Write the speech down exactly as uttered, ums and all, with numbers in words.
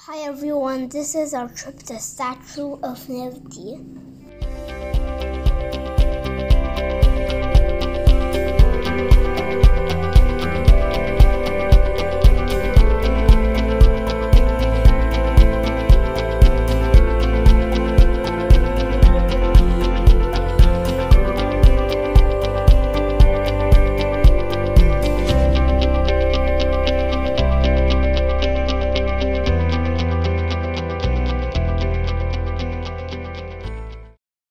Hi everyone, this is our trip to Statue of Liberty.